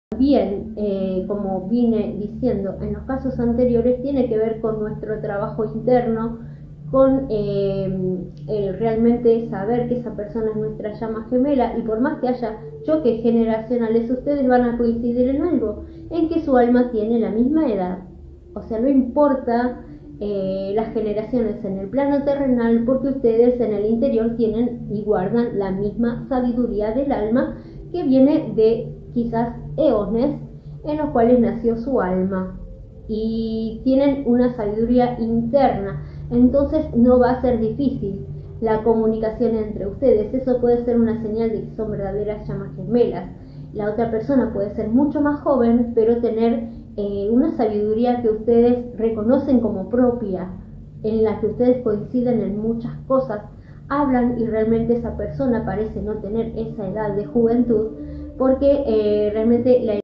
Bien, como vine diciendo en los casos anteriores, tiene que ver con nuestro trabajo interno, con el realmente saber que esa persona es nuestra llama gemela, y por más que haya choques generacionales, ustedes van a coincidir en algo, en que su alma tiene la misma edad. O sea, no importa las generaciones en el plano terrenal, porque ustedes en el interior tienen y guardan la misma sabiduría del alma que viene de quizás eones en los cuales nació su alma, y tienen una sabiduría interna. Entonces no va a ser difícil la comunicación entre ustedes. Eso puede ser una señal de que son verdaderas llamas gemelas. La otra persona puede ser mucho más joven, pero tener una sabiduría que ustedes reconocen como propia, en la que ustedes coinciden en muchas cosas, hablan, y realmente esa persona parece no tener esa edad de juventud, porque realmente la